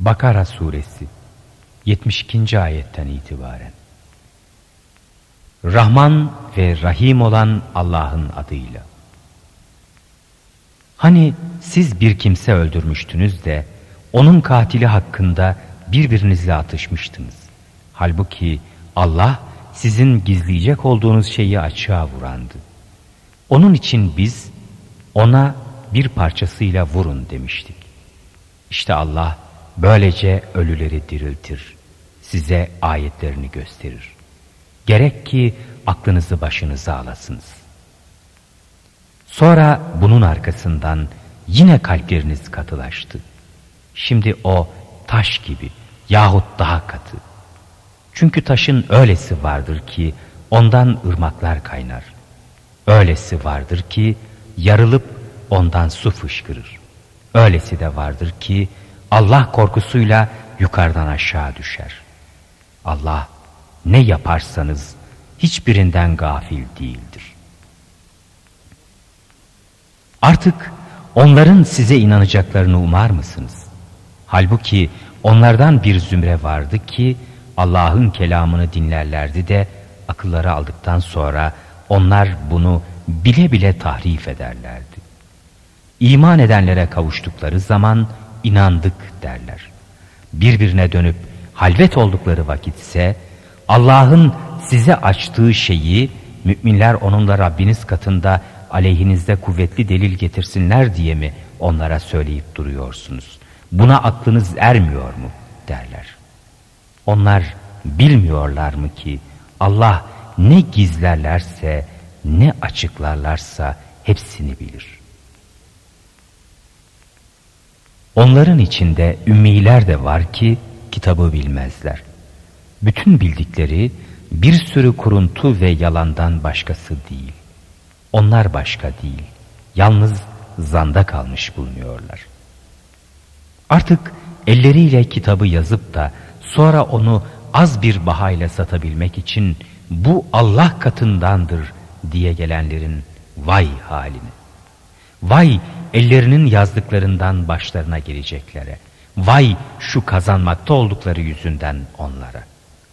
Bakara suresi 72. ayetten itibaren. Rahman ve Rahim olan Allah'ın adıyla. Hani siz bir kimse öldürmüştünüz de onun katili hakkında birbirinizle atışmıştınız. Halbuki Allah sizin gizleyecek olduğunuz şeyi açığa vurandı. Onun için biz ona bir parçasıyla vurun demiştik. İşte Allah böylece ölüleri diriltir, size ayetlerini gösterir. Gerek ki aklınızı başınıza alasınız. Sonra bunun arkasından yine kalpleriniz katılaştı. Şimdi o taş gibi yahut daha katı. Çünkü taşın öylesi vardır ki ondan ırmaklar kaynar. Öylesi vardır ki yarılıp ondan su fışkırır. Öylesi de vardır ki Allah korkusuyla yukarıdan aşağı düşer. Allah ne yaparsanız hiçbirinden gafil değildir. Artık onların size inanacaklarını umar mısınız? Halbuki onlardan bir zümre vardı ki Allah'ın kelamını dinlerlerdi de akılları aldıktan sonra onlar bunu bile bile tahrif ederlerdi. İman edenlere kavuştukları zaman inandık derler. Birbirine dönüp halvet oldukları vakitse Allah'ın size açtığı şeyi müminler onunla Rabbiniz katında aleyhinizde kuvvetli delil getirsinler diye mi onlara söyleyip duruyorsunuz? Buna aklınız ermiyor mu derler. Onlar bilmiyorlar mı ki Allah ne gizlerlerse ne açıklarlarsa hepsini bilir. Onların içinde ümmiler de var ki kitabı bilmezler. Bütün bildikleri bir sürü kuruntu ve yalandan başkası değil. Onlar başka değil, yalnız zanda kalmış bulunuyorlar. Artık elleriyle kitabı yazıp da sonra onu az bir bahayla satabilmek için bu Allah katındandır diye gelenlerin vay haline. Vay ellerinin yazdıklarından başlarına geleceklere. Vay şu kazanmakta oldukları yüzünden onlara.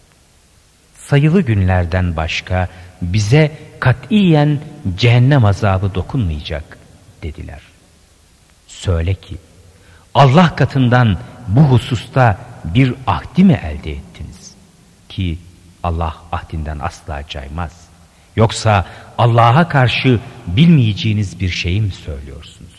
Sayılı günlerden başka bize katiyen cehennem azabı dokunmayacak dediler. Söyle ki Allah katından bu hususta bir ahdi mi elde ettiniz? Ki Allah ahdinden asla caymaz. Yoksa Allah'a karşı bilmeyeceğiniz bir şeyi mi söylüyorsunuz?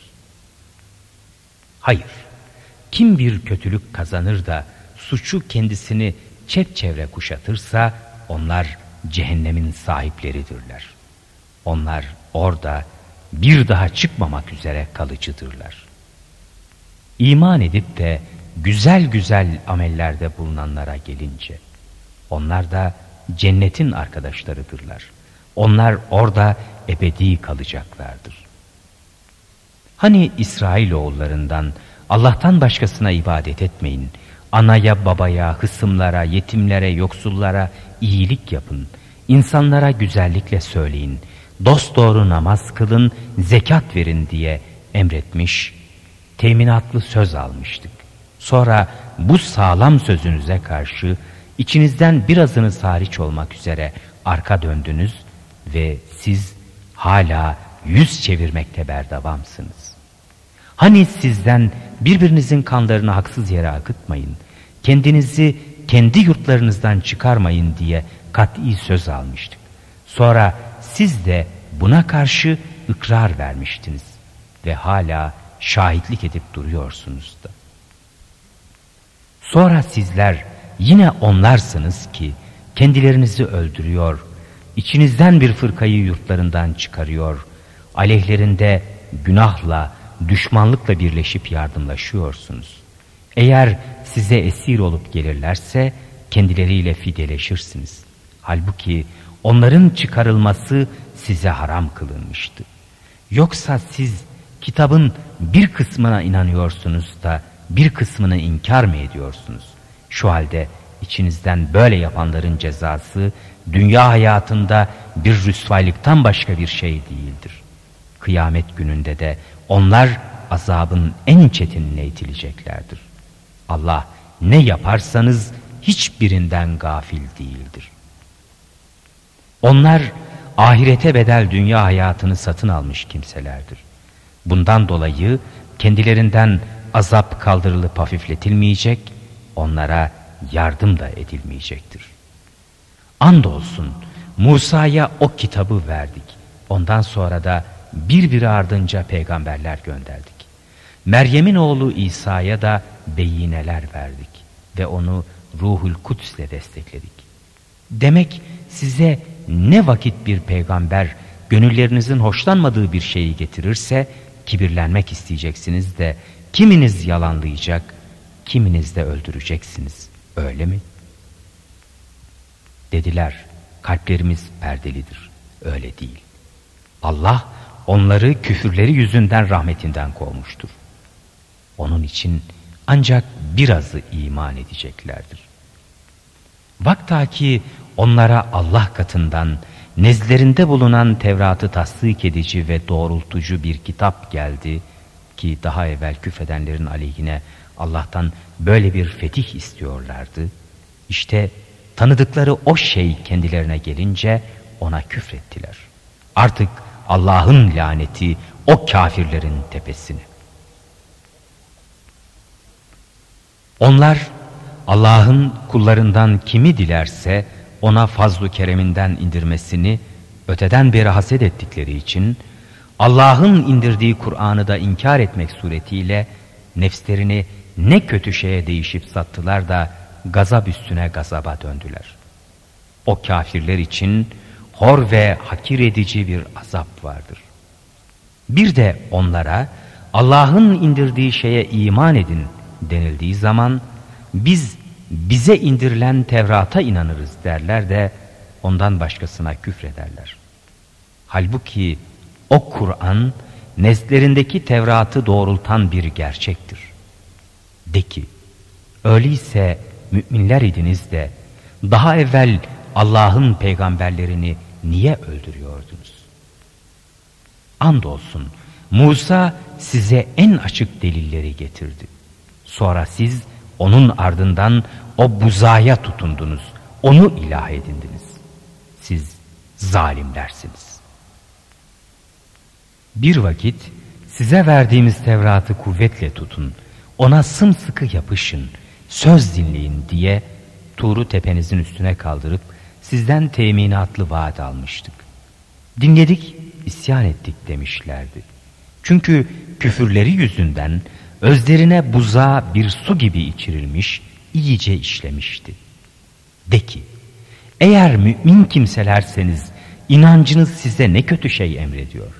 Hayır. Kim bir kötülük kazanır da suçu kendisini çepçevre kuşatırsa onlar cehennemin sahipleridirler. Onlar orada bir daha çıkmamak üzere kalıcıdırlar. İman edip de güzel güzel amellerde bulunanlara gelince onlar da cennetin arkadaşlarıdırlar. Onlar orada ebedi kalacaklardır. Hani İsrailoğullarından Allah'tan başkasına ibadet etmeyin, anaya babaya, hısımlara, yetimlere, yoksullara iyilik yapın, insanlara güzellikle söyleyin, dosdoğru namaz kılın, zekat verin diye emretmiş, teminatlı söz almıştık. Sonra bu sağlam sözünüze karşı içinizden birazınız hariç olmak üzere arka döndünüz ve siz hala yüz çevirmekte berdavamsınız. Hani sizden birbirinizin kanlarını haksız yere akıtmayın, kendinizi kendi yurtlarınızdan çıkarmayın diye kat'i söz almıştık. Sonra siz de buna karşı ikrar vermiştiniz ve hala şahitlik edip duruyorsunuz da. Sonra sizler yine onlarsınız ki kendilerinizi öldürüyor, içinizden bir fırkayı yurtlarından çıkarıyor, aleyhlerinde günahla, düşmanlıkla birleşip yardımlaşıyorsunuz. Eğer size esir olup gelirlerse kendileriyle fideleşirsiniz. Halbuki onların çıkarılması size haram kılınmıştı. Yoksa siz kitabın bir kısmına inanıyorsunuz da bir kısmını inkar mı ediyorsunuz? Şu halde içinizden böyle yapanların cezası dünya hayatında bir rüsvaylıktan başka bir şey değildir. Kıyamet gününde de onlar azabın en çetinine itileceklerdir. Allah ne yaparsanız hiçbirinden gafil değildir. Onlar ahirete bedel dünya hayatını satın almış kimselerdir. Bundan dolayı kendilerinden azap kaldırılıp hafifletilmeyecek, onlara yardım da edilmeyecektir. Andolsun Musa'ya o kitabı verdik. Ondan sonra da birbiri ardınca peygamberler gönderdik. Meryem'in oğlu İsa'ya da beyineler verdik ve onu Ruhul Kuds'le destekledik. Demek size ne vakit bir peygamber gönüllerinizin hoşlanmadığı bir şeyi getirirse kibirlenmek isteyeceksiniz de kiminiz yalanlayacak, kiminiz de öldüreceksiniz. Öyle mi? Dediler, kalplerimiz perdelidir. Öyle değil. Allah onları küfürleri yüzünden rahmetinden kovmuştur. Onun için ancak birazı iman edeceklerdir. Vaktaki onlara Allah katından nezdlerinde bulunan Tevrat'ı tasdik edici ve doğrultucu bir kitap geldi ki daha evvel küfredenlerin aleyhine Allah'tan böyle bir fetih istiyorlardı. İşte tanıdıkları o şey kendilerine gelince ona küfrettiler. Artık Allah'ın laneti o kafirlerin tepesine. Onlar Allah'ın kullarından kimi dilerse ona fazl-ı kereminden indirmesini öteden beri haset ettikleri için Allah'ın indirdiği Kur'an'ı da inkar etmek suretiyle nefslerini ne kötü şeye değişip sattılar da gazap üstüne gazaba döndüler. O kafirler için hor ve hakir edici bir azap vardır. Bir de onlara Allah'ın indirdiği şeye iman edin denildiği zaman biz bize indirilen Tevrat'a inanırız derler de ondan başkasına küfrederler. Halbuki o Kur'an nezdlerindeki Tevrat'ı doğrultan bir gerçektir. De ki, öyleyse müminler idiniz de daha evvel Allah'ın peygamberlerini niye öldürüyordunuz? Andolsun Musa size en açık delilleri getirdi. Sonra siz onun ardından o buzaya tutundunuz, onu ilah edindiniz. Siz zalimlersiniz. Bir vakit size verdiğimiz Tevrat'ı kuvvetle tutun, ona sımsıkı yapışın, söz dinleyin diye Tur'u tepenizin üstüne kaldırıp sizden teminatlı vaat almıştık. Dinledik, isyan ettik demişlerdi. Çünkü küfürleri yüzünden özlerine buzağa bir su gibi içirilmiş, iyice işlemişti. De ki, eğer mümin kimselerseniz inancınız size ne kötü şey emrediyor?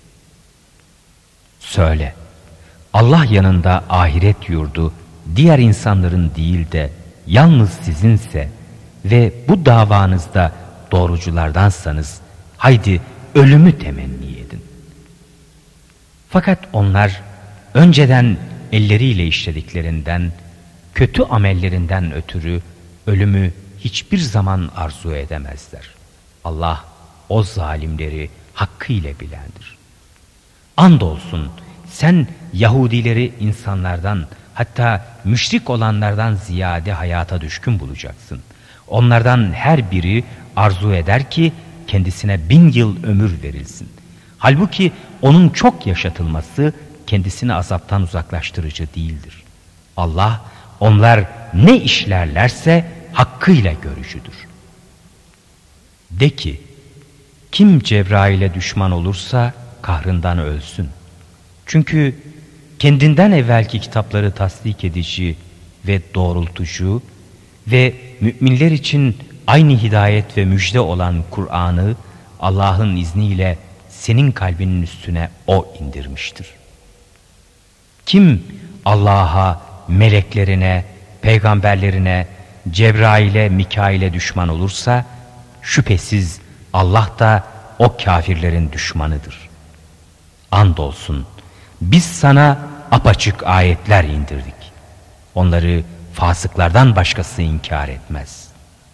Söyle, Allah yanında ahiret yurdu diğer insanların değil de yalnız sizinse ve bu davanızda doğruculardansanız haydi ölümü temenni edin. Fakat onlar önceden elleriyle işlediklerinden, kötü amellerinden ötürü ölümü hiçbir zaman arzu edemezler. Allah o zalimleri hakkıyla bilendir. Andolsun sen Yahudileri insanlardan, hatta müşrik olanlardan ziyade hayata düşkün bulacaksın. Onlardan her biri arzu eder ki kendisine 1000 yıl ömür verilsin. Halbuki onun çok yaşatılması kendisini azaptan uzaklaştırıcı değildir. Allah onlar ne işlerlerse hakkıyla görücüdür. De ki, kim Cebrail'e düşman olursa kahrından ölsün. Çünkü kendinden evvelki kitapları tasdik edici ve doğrultucu ve müminler için aynı hidayet ve müjde olan Kur'an'ı Allah'ın izniyle senin kalbinin üstüne O indirmiştir. Kim Allah'a, meleklerine, peygamberlerine, Cebrail'e, Mikail'e düşman olursa şüphesiz Allah da o kafirlerin düşmanıdır. Andolsun biz sana apaçık ayetler indirdik. Onları fasıklardan başkası inkar etmez.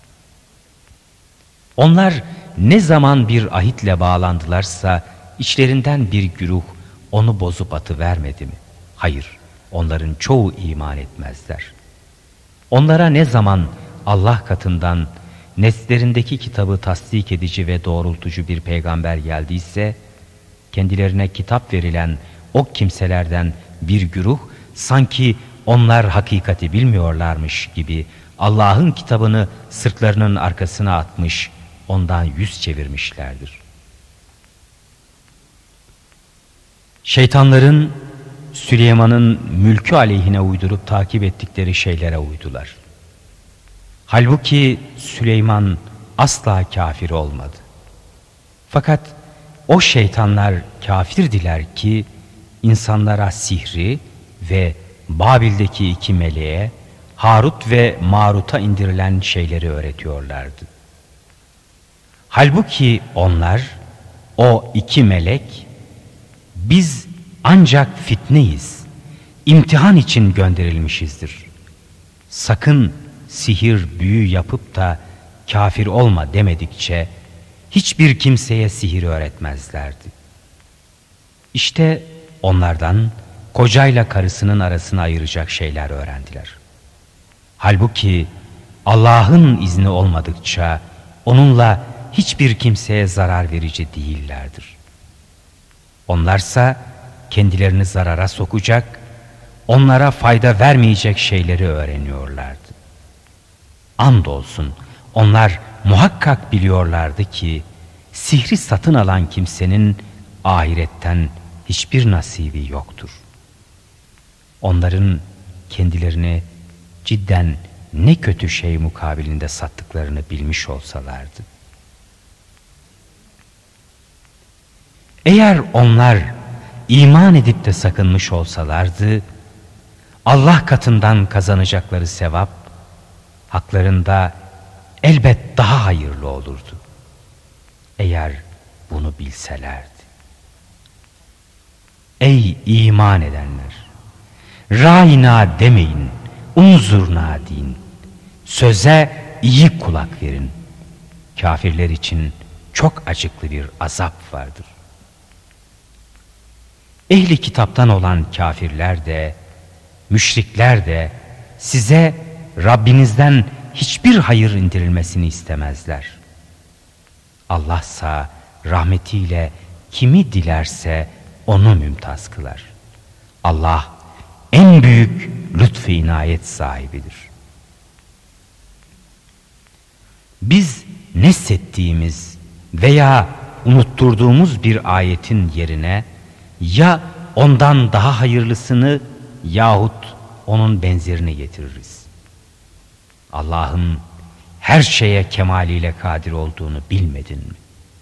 Onlar ne zaman bir ahitle bağlandılarsa içlerinden bir güruh onu bozup atıvermedi mi? Hayır, onların çoğu iman etmezler. Onlara ne zaman Allah katından neslerindeki kitabı tasdik edici ve doğrultucu bir peygamber geldiyse, kendilerine kitap verilen o kimselerden bir güruh sanki onlar hakikati bilmiyorlarmış gibi Allah'ın kitabını sırtlarının arkasına atmış, ondan yüz çevirmişlerdir. Şeytanların Süleyman'ın mülkü aleyhine uydurup takip ettikleri şeylere uydular. Halbuki Süleyman asla kafir olmadı. Fakat o şeytanlar kafirdiler ki insanlara sihri ve Babil'deki iki meleğe, Harut ve Marut'a indirilen şeyleri öğretiyorlardı. Halbuki onlar, o iki melek, biz ancak fitneyiz, imtihan için gönderilmişizdir. Sakın sihir, büyü yapıp da kafir olma demedikçe hiçbir kimseye sihir öğretmezlerdi. İşte onlardan kocayla karısının arasını ayıracak şeyler öğrendiler. Halbuki Allah'ın izni olmadıkça onunla hiçbir kimseye zarar verici değillerdir. Onlarsa kendilerini zarara sokacak, onlara fayda vermeyecek şeyleri öğreniyorlardı. Andolsun onlar muhakkak biliyorlardı ki sihri satın alan kimsenin ahiretten hiçbir nasibi yoktur. Onların kendilerini cidden ne kötü şey mukabilinde sattıklarını bilmiş olsalardı. Eğer onlar iman edip de sakınmış olsalardı, Allah katından kazanacakları sevap, haklarında elbet daha hayırlı olurdu. Eğer bunu bilselerdi. Ey iman edenler! Râina demeyin, unzurna deyin. Söze iyi kulak verin. Kafirler için çok acıklı bir azap vardır. Ehli kitaptan olan kafirler de, müşrikler de size Rabbinizden hiçbir hayır indirilmesini istemezler. Allahsa rahmetiyle kimi dilerse onu mümtaz kılar. Allah en büyük lütfu inayet sahibidir. Biz nessettiğimiz veya unutturduğumuz bir ayetin yerine ya ondan daha hayırlısını yahut onun benzerini getiririz. Allah'ın her şeye kemaliyle kadir olduğunu bilmedin mi?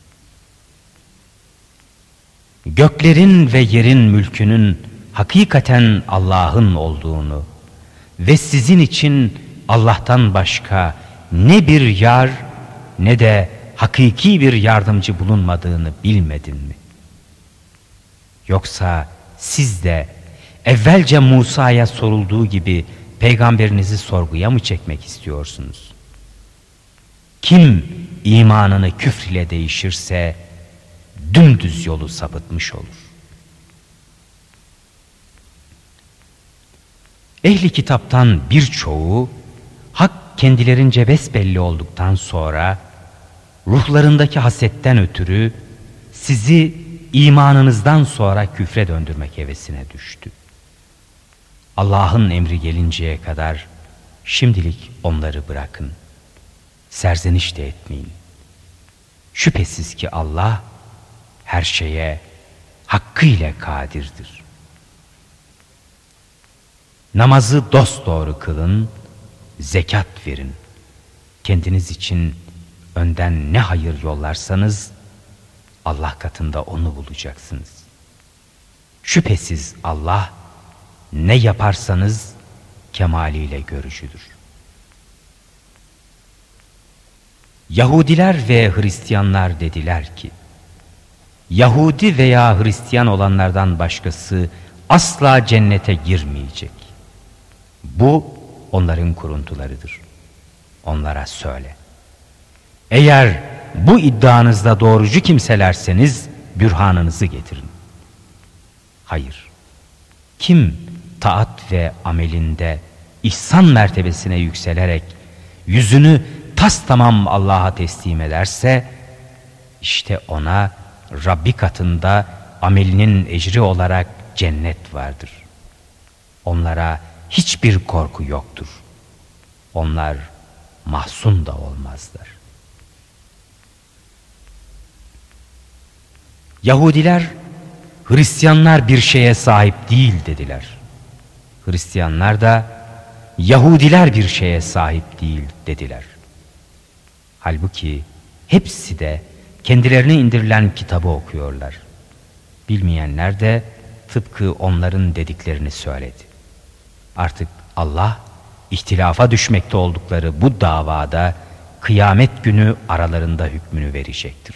Göklerin ve yerin mülkünün hakikaten Allah'ın olduğunu ve sizin için Allah'tan başka ne bir yar ne de hakiki bir yardımcı bulunmadığını bilmedin mi? Yoksa siz de evvelce Musa'ya sorulduğu gibi peygamberinizi sorguya mı çekmek istiyorsunuz? Kim imanını küfr ile değişirse dümdüz yolu sapıtmış olur. Ehli kitaptan birçoğu hak kendilerince besbelli olduktan sonra ruhlarındaki hasetten ötürü sizi imanınızdan sonra küfre döndürmek hevesine düştü. Allah'ın emri gelinceye kadar şimdilik onları bırakın. Serzeniş de etmeyin. Şüphesiz ki Allah her şeye hakkıyla kadirdir. Namazı dosdoğru kılın, zekat verin. Kendiniz için önden ne hayır yollarsanız Allah katında onu bulacaksınız. Şüphesiz Allah ne yaparsanız kemaliyle görücüdür. Yahudiler ve Hristiyanlar dediler ki, Yahudi veya Hristiyan olanlardan başkası asla cennete girmeyecek. Bu onların kuruntularıdır. Onlara söyle. Eğer bu iddianızda doğrucu kimselerseniz bürhanınızı getirin. Hayır. Kim taat ve amelinde ihsan mertebesine yükselerek yüzünü tastamam Allah'a teslim ederse, işte ona Rabbi katında amelinin ecri olarak cennet vardır. Onlara hiçbir korku yoktur. Onlar mahzun da olmazlar. Yahudiler, Hristiyanlar bir şeye sahip değil dediler. Hristiyanlar da Yahudiler bir şeye sahip değil dediler. Halbuki hepsi de kendilerine indirilen kitabı okuyorlar. Bilmeyenler de tıpkı onların dediklerini söyledi. Artık Allah, ihtilafa düşmekte oldukları bu davada kıyamet günü aralarında hükmünü verecektir.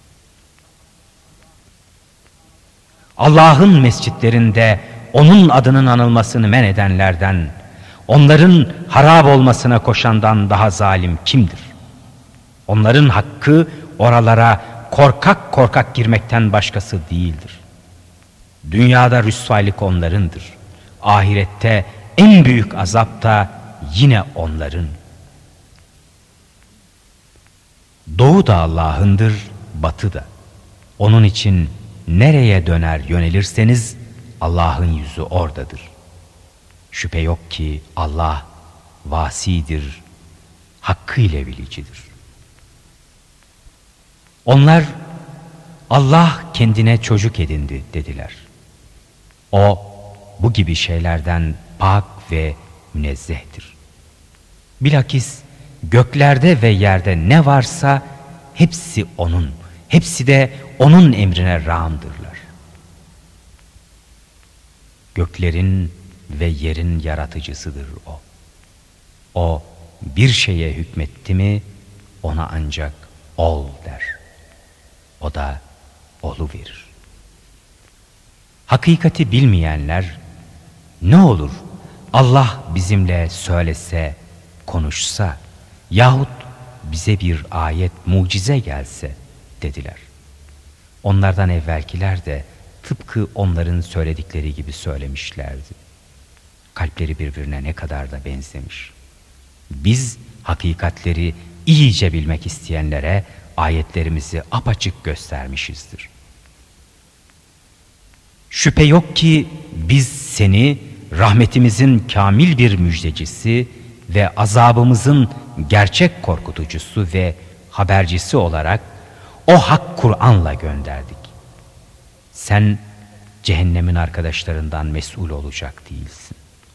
Allah'ın mescitlerinde onun adının anılmasını men edenlerden, onların harap olmasına koşandan daha zalim kimdir? Onların hakkı oralara korkak korkak girmekten başkası değildir. Dünyada rüsvaylık onlarındır. Ahirette en büyük azap da yine onların. Doğu da Allah'ındır, batı da. Onun için nereye döner yönelirseniz Allah'ın yüzü oradadır. Şüphe yok ki Allah vasidir, hakkıyla bilicidir. Onlar Allah kendine çocuk edindi dediler. O bu gibi şeylerden pak ve münezzehtir. Bilakis göklerde ve yerde ne varsa hepsi O'nun, hepsi de O'nun emrine rağımdırlar. Göklerin ve yerin yaratıcısıdır O. O bir şeye hükmetti mi ona ancak ol der. O da oluverir. Hakikati bilmeyenler, ne olur Allah bizimle söylese, konuşsa yahut bize bir ayet, mucize gelse dediler. Onlardan evvelkiler de tıpkı onların söyledikleri gibi söylemişlerdi. Kalpleri birbirine ne kadar da benzemiş. Biz hakikatleri iyice bilmek isteyenlere ayetlerimizi apaçık göstermişizdir. Şüphe yok ki biz seni rahmetimizin kamil bir müjdecisi ve azabımızın gerçek korkutucusu ve habercisi olarak o hak Kur'an'la gönderdik. Sen cehennemin arkadaşlarından mesul olacak değilsin.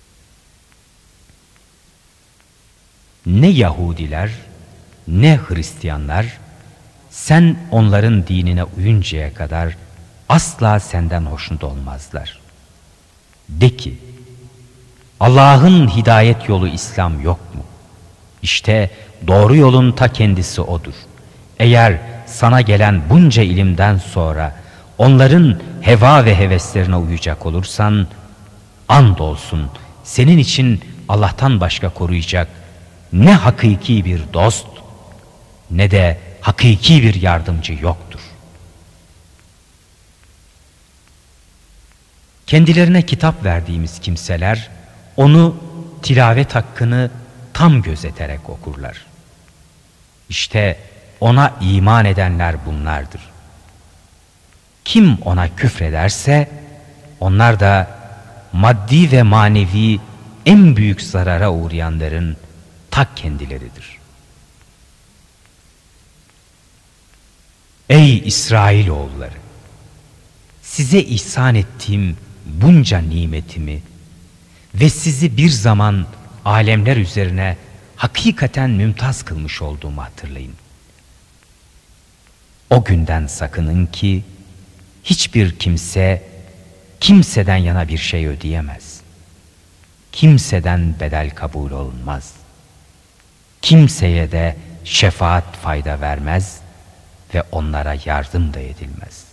Ne Yahudiler ne Hristiyanlar sen onların dinine uyuncaya kadar asla senden hoşnut olmazlar. De ki, Allah'ın hidayet yolu İslam yok mu? İşte doğru yolun ta kendisi O'dur. Eğer sana gelen bunca ilimden sonra onların heva ve heveslerine uyacak olursan, andolsun senin için Allah'tan başka koruyacak ne hakiki bir dost ne de hakiki bir yardımcı yoktur. Kendilerine kitap verdiğimiz kimseler onu tilavet hakkını tam gözeterek okurlar. İşte ona iman edenler bunlardır. Kim ona küfrederse onlar da maddi ve manevi en büyük zarara uğrayanların ta kendileridir. Ey İsrailoğulları! Size ihsan ettiğim bunca nimetimi ve sizi bir zaman alemler üzerine hakikaten mümtaz kılmış olduğumu hatırlayın. O günden sakının ki hiçbir kimse kimseden yana bir şey ödeyemez. Kimseden bedel kabul olunmaz. Kimseye de şefaat fayda vermez ve onlara yardım da edilmez.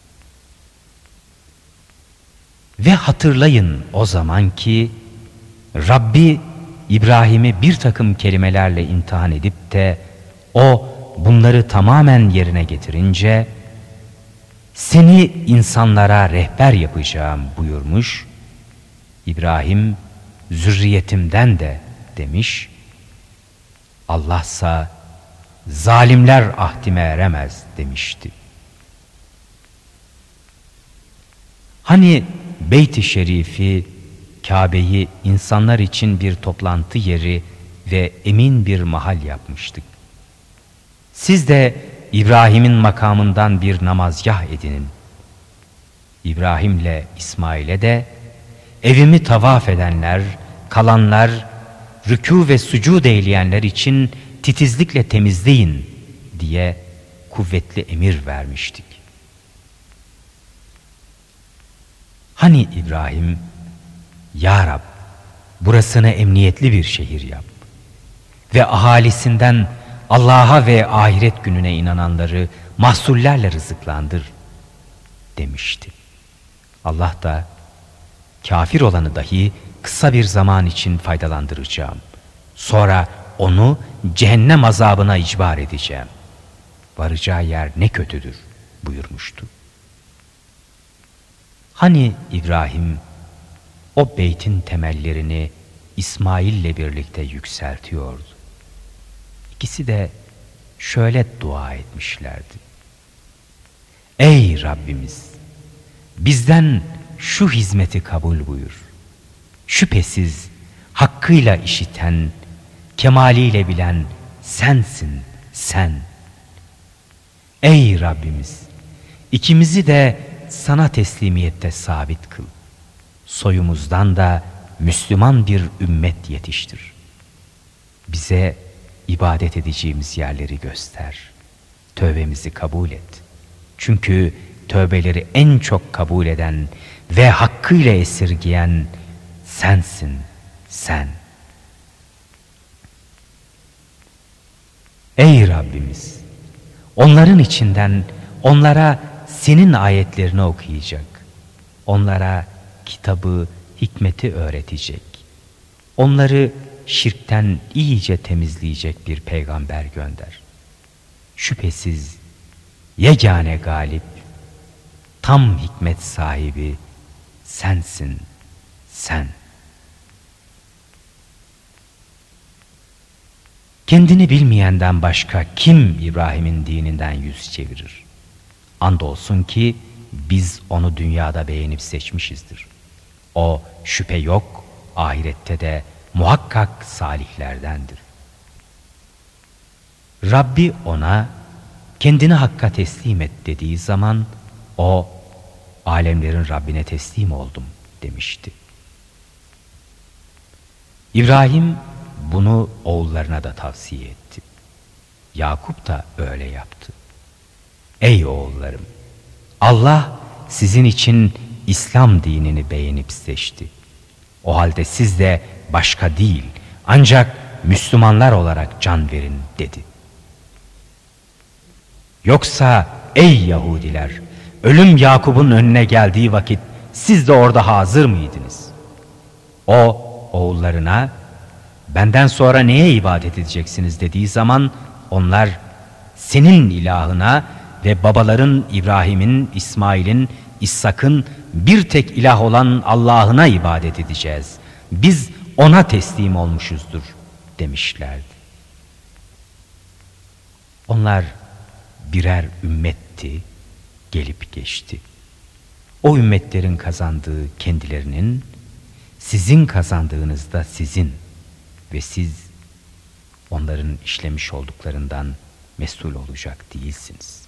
Ve hatırlayın o zaman ki Rabbi İbrahim'i bir takım kelimelerle imtihan edip de o bunları tamamen yerine getirince seni insanlara rehber yapacağım buyurmuş. İbrahim zürriyetimden de demiş. Allahsa zalimler ahdime eremez demişti. Hani Beyt-i Şerif'i, Kabe'yi insanlar için bir toplantı yeri ve emin bir mahal yapmıştık. Siz de İbrahim'in makamından bir namazgah edinin. İbrahim'le İsmail'e de evimi tavaf edenler, kalanlar, rükû ve sucud eyleyenler için titizlikle temizleyin diye kuvvetli emir vermiştik. Hani İbrahim, Ya Rab, burasını emniyetli bir şehir yap ve ahalisinden Allah'a ve ahiret gününe inananları mahsullerle rızıklandır demişti. Allah da kafir olanı dahi kısa bir zaman için faydalandıracağım. Sonra onu cehennem azabına icbar edeceğim. Varacağı yer ne kötüdür buyurmuştu. Hani İbrahim o beytin temellerini İsmail'le birlikte yükseltiyordu. İkisi de şöyle dua etmişlerdi. Ey Rabbimiz! Bizden şu hizmeti kabul buyur. Şüphesiz hakkıyla işiten, kemaliyle bilen sensin, sen. Ey Rabbimiz! İkimizi de sana teslimiyette sabit kıl. Soyumuzdan da Müslüman bir ümmet yetiştir. Bize ibadet edeceğimiz yerleri göster. Tövbemizi kabul et. Çünkü tövbeleri en çok kabul eden ve hakkıyla esirgeyen sensin, sen. Ey Rabbimiz! Onların içinden onlara senin ayetlerini okuyacak, onlara kitabı, hikmeti öğretecek, onları şirkten iyice temizleyecek bir peygamber gönder. Şüphesiz yegane galip, tam hikmet sahibi sensin, sen. Kendini bilmeyenden başka kim İbrahim'in dininden yüz çevirir? Andolsun ki biz onu dünyada beğenip seçmişizdir. O şüphe yok, ahirette de muhakkak salihlerdendir. Rabbi ona kendini Hakk'a teslim et dediği zaman o alemlerin Rabbine teslim oldum demişti. İbrahim bunu oğullarına da tavsiye etti. Yakup da öyle yaptı. Ey oğullarım! Allah sizin için İslam dinini beğenip seçti. O halde siz de başka değil, ancak Müslümanlar olarak can verin dedi. Yoksa ey Yahudiler, ölüm Yakup'un önüne geldiği vakit siz de orada hazır mıydınız? O oğullarına benden sonra neye ibadet edeceksiniz dediği zaman onlar senin ilahına ve babaların İbrahim'in, İsmail'in, İshak'ın bir tek ilah olan Allah'ına ibadet edeceğiz. Biz ona teslim olmuşuzdur demişlerdi. Onlar birer ümmetti, gelip geçti. O ümmetlerin kazandığı kendilerinin, sizin kazandığınız da sizin ve siz onların işlemiş olduklarından mesul olacak değilsiniz.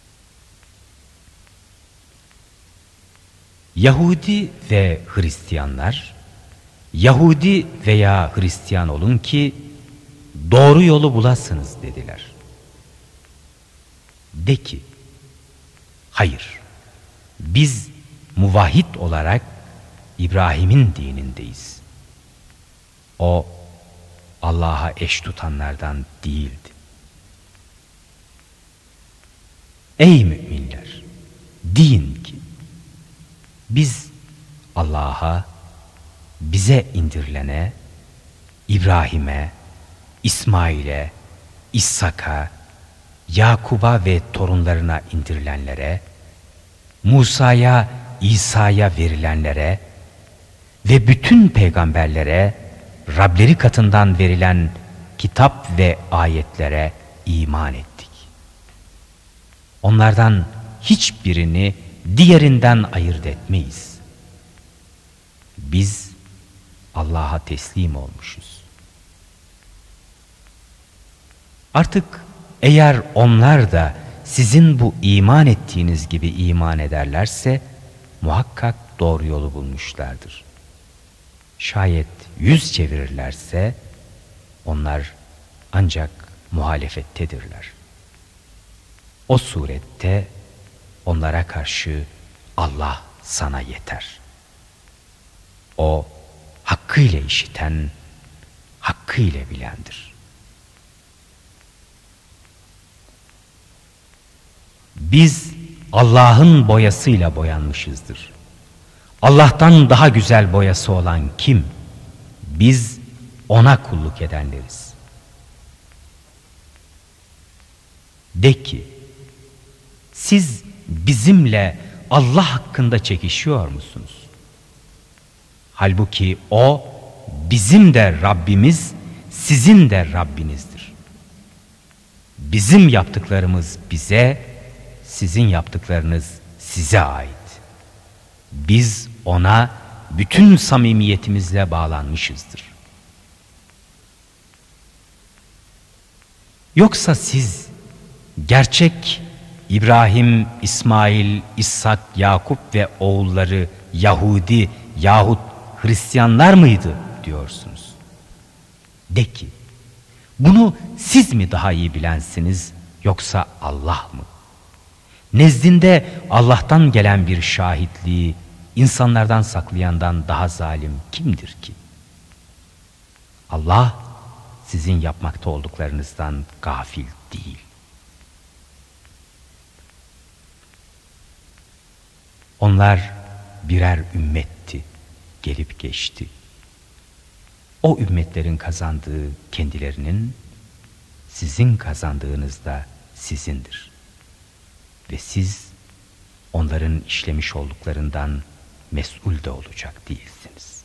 Yahudi ve Hristiyanlar, Yahudi veya Hristiyan olun ki doğru yolu bulasınız dediler. De ki, hayır, biz muvahhid olarak İbrahim'in dinindeyiz. O Allah'a eş tutanlardan değildi. Ey müminler! Deyin ki, biz Allah'a, bize indirilene, İbrahim'e, İsmail'e, İshak'a, Yakub'a ve torunlarına indirilenlere, Musa'ya, İsa'ya verilenlere ve bütün peygamberlere, Rableri katından verilen kitap ve ayetlere iman ettik. Onlardan hiçbirini diğerinden ayırt etmeyiz. Biz Allah'a teslim olmuşuz. Artık eğer onlar da sizin bu iman ettiğiniz gibi iman ederlerse muhakkak doğru yolu bulmuşlardır. Şayet yüz çevirirlerse onlar ancak muhalefettedirler. O surette onlara karşı Allah sana yeter. O hakkıyla işiten, hakkıyla bilendir. Biz Allah'ın boyasıyla boyanmışızdır. Allah'tan daha güzel boyası olan kim? Biz ona kulluk edenleriz. De ki, siz bizimle Allah hakkında çekişiyor musunuz? Halbuki o bizim de Rabbimiz, sizin de Rabbinizdir. Bizim yaptıklarımız bize, sizin yaptıklarınız size ait. Biz ona bütün samimiyetimizle bağlanmışızdır. Yoksa siz gerçek İbrahim, İsmail, İshak, Yakup ve oğulları Yahudi yahut Hristiyanlar mıydı diyorsunuz? De ki, bunu siz mi daha iyi bilensiniz yoksa Allah mı? Nezdinde Allah'tan gelen bir şahitliği insanlardan saklayandan daha zalim kimdir ki? Allah sizin yapmakta olduklarınızdan gafil değil. Onlar birer ümmetti, gelip geçti. O ümmetlerin kazandığı kendilerinin, sizin kazandığınız da sizindir. Ve siz onların işlemiş olduklarından mesul de olacak değilsiniz.